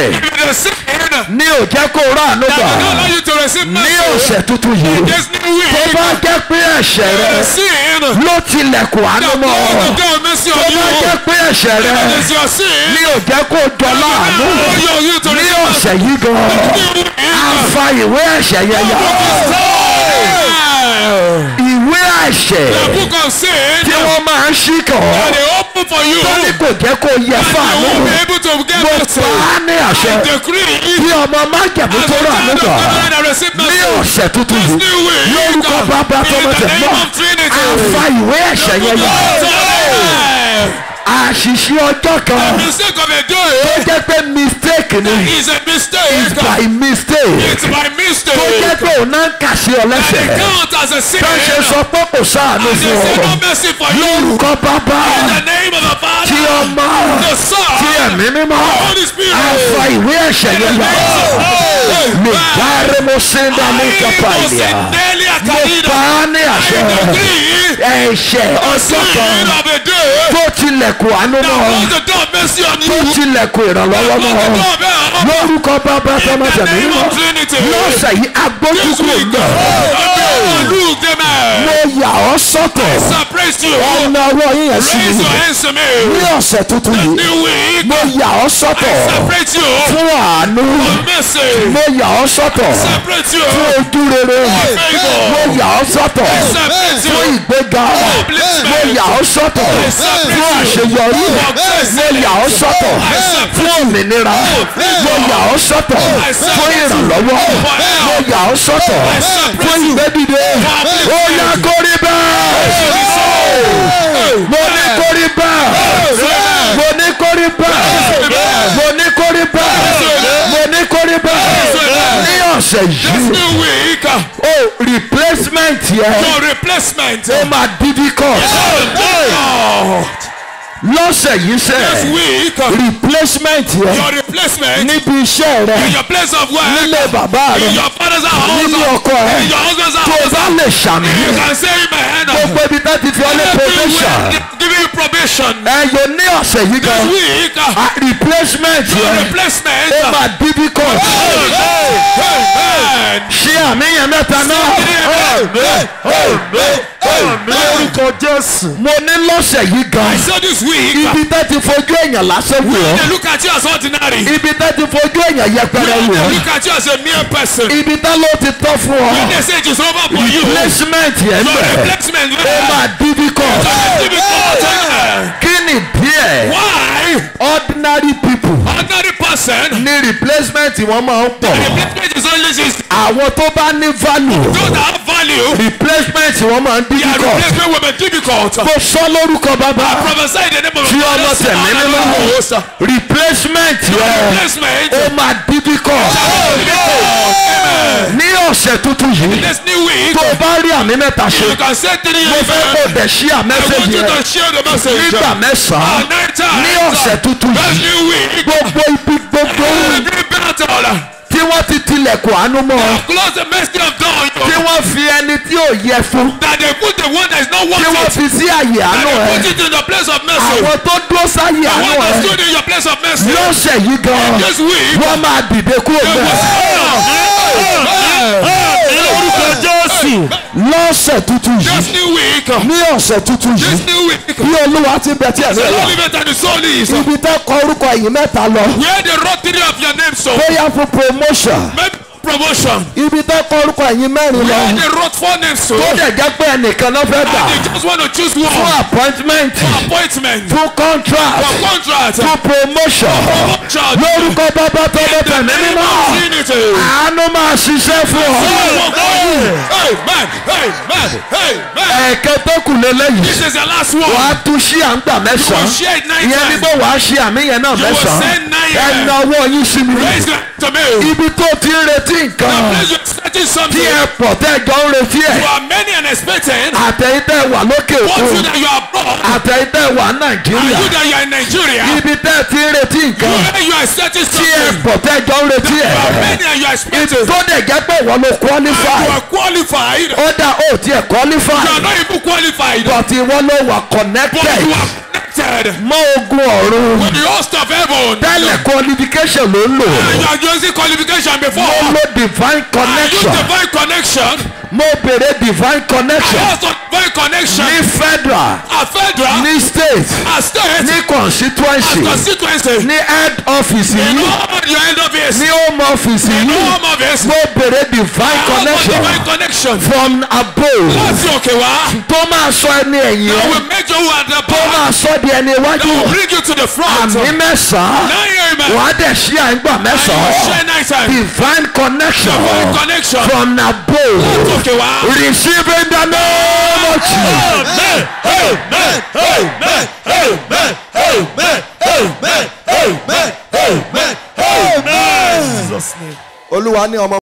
ẹ̀ṣẹ̀ ní ò jẹ́ kó rà àánú gbà ní ọ̀sẹ̀ tuntun yìí tó bá jẹ́ pé ẹ̀ṣẹ̀ rẹ ló tilẹ̀kùn àánú mọ́ ọ tó bá jẹ́ pé ẹ̀ṣẹ̀ rẹ ní ò jẹ́ kó jọ láàánú ní ọ̀sẹ̀ yìí gan a fa ìwé ẹ̀ṣẹ̀ yẹn yà ìwé ẹ̀ṣẹ̀ tí wọ́n máa ń ṣí kàn ọ́ tó ní kò jẹ́ kó yẹ fáànù mo pa á ní àṣẹ bí ọmọ májẹ̀mú tó rà nígbà ní ọ̀sẹ̀ tuntun yìí lórúkọ bàbá tọmọtẹ mọ́ a fa ìwé ẹ̀ṣẹ̀ yẹn yà àṣìṣe ọjọ́ kan tó jẹ́ pé mistake ni it's by mistake tó jẹ́ pé òun náà kà sí ọ lẹ́sẹ̀ tó ṣe sọ pé kò sáànù fún ọ lórúkọ bàbá tí ọmọ tí ẹ̀mí mímọ́ àfa ìwé ẹ̀ṣẹ̀ yẹn lọ mi dáre mo ṣe ń dá ní kápá ìlíà mo pa á ní àṣẹ ẹ̀ṣẹ̀ ọjọ́ kan tó tilẹ̀kùn àánú mọ́ tó tilẹ̀kùn ìrànlọ́wọ́ mọ́ lórúkọ bàbá tọmọtẹ̀mí mọ́ lọ́sẹ̀ yìí agbójúkúrò náà mo yà ọ́ sọ́tọ̀ ọ̀nà ọwọ́ yín yẹn sí mi ní ọ̀sẹ̀ tuntun yìí mo yà ọ́ sọ́tọ̀ fún àánú mo yà ọ́ sọ́tọ̀ fún ojú rere mo yà ọ́ sọ́tọ̀ fún ìgbéga mo yà ọ́ sọ́tọ̀ fún àṣeyọrí mo yà ọ́ sọ́tọ̀ fún òmìnira mo yà ọ́ sọ́tọ̀ fún ìrànlọ́wọ́ mo yà ọ́ sọ́tọ̀ fún ìgbédìde ó yá kórí bẹ́ẹ̀ mo ní kórí bẹ́ẹ̀ mo ní kórí bẹ́ẹ̀ mo ní kórí bẹ́ẹ̀ mo ní kórí bẹ́ẹ̀ ní ọ̀sẹ̀ yìí o replacement yẹn ó máa difficult lọ́sẹ̀ yìí sẹ́ replacement yẹn níbi iṣẹ́ rẹ nílé bàbá rẹ nílé ọkọ rẹ tó o bá lè ṣàmì gbogbo ibi tá ti fi ọlẹ́ probation ẹ̀yọ ní ọ̀sẹ̀ yìí gan replacement yẹn ó máa difficult ṣé àmì yẹn mẹ́ta náà lórúkọ Jésù mo ní lọ́sẹ̀ yìí gan ibi tẹ́ ti fojú èèyàn lásán wò ọ́ ibi tẹ́ ti fojú èèyàn yẹpẹrẹ wò ọ́ ibi tẹ́ ló ti tọ́ fún ọ replacement yẹn bẹ̀ ó máa difficult kí ni díẹ̀ ordinary people ní replacement wọ́n máa ń pọ̀ àwọn tó bá ní value replacement wọ́n máa ń difficult kò sọ lórúkọ bàbá tí ọmọ tẹ̀mí nínú replacement yẹn ó máa difficult ní ọ̀sẹ̀ tuntun yìí tó bá rí àmì mẹ́ta ṣe mo fẹ́ kó dẹ̀ ṣí àmẹ́sẹ̀jì yẹn nígbà mẹ́sàn-án ní ọ̀sẹ̀ tuntun yìí gbogbo ibi gbogbo tí wọ́n ti tilẹ̀kùn àánú mọ́ tí wọ́n fi ẹni tí ò yẹ fún tí wọ́n fi sí àyè àánú ẹ̀ àwọn tó dúró sáyè àánú ẹ̀ lọ́sẹ̀ yìí gan wọ́n máa dìde kúrò bẹ́ẹ̀ lórúkọ Jésù lọ́sẹ̀ tuntun yìí ní ọ̀sẹ̀ tuntun yìí bí Olúwa ti bẹ̀ tí ẹ̀ lọ́wọ́ ibi tẹ́ kọ orúkọ yìí mẹ́ta lọ bóyá fún promotion ibi tẹ́ kọ orúkọ yìí mẹ́rin lọ tó dẹ̀ jẹ́ pé ẹnìkan náà fẹ́ gbà fún appointment fún contract fún promotion lórúkọ bàbá tọ́lọ́ tẹ̀mí mímọ́ àánú máa ṣiṣẹ́ fún ọ. ẹ̀kẹ́ tó kù lélẹ́yìí wàá tún ṣí à ń gbà mẹ́sàn-án ìyẹn ní bó wàá ṣí àmì yẹn náà mẹ́sàn-án ẹ̀nà ọwọ́ yín sí mi ibi tó ti ń retí nǹkan tí ẹ pọ̀ tẹ́ jọ ń retí ẹ̀ àtẹ̀yìntẹ́ wà lókè òkun àtẹ̀yìntẹ́ wà Nàìjíríà ibi tẹ́ ti ń retí nǹkan tí ẹ pọ̀ tẹ́ jọ ń retí ẹ̀ ibi tó dẹ̀ jẹ́ pé wọ́n ló qualify ó dà ó tiẹ̀ qualify but ìwọ́n ló wà connected connected with the host of heaven. Tẹ́lẹ̀ qualification ló ń lò. You are using qualification before. Mo lo divine connection. I use divine connection. Mo bèrè divine connection. I also divine connection. Ní federal. Federal. Ní state. State. Ní constituency. Constituency. Ní head office yìí. Your head office. Ní home office yìí. Home office. Mo bèrè divine connection. Divine connection. From above. Láti òkè wá. Tó máa sọ ẹni ẹ̀yìn ẹ̀. That will make you at the back. Tó máa sọ di ẹni iwájú. That will bring you to the front. Àmì mẹ́sàn-án. Wàá dẹ̀ ṣí àìgbà mẹ́sàn-án. Divine connection. Divine connection. From above. Láti òkè wá. Receive in the name of Jesus. Amen. Amen. Amen. Amen. Amen. Amen. Amen. Amen. Amen. Olúwa ní ọmọ.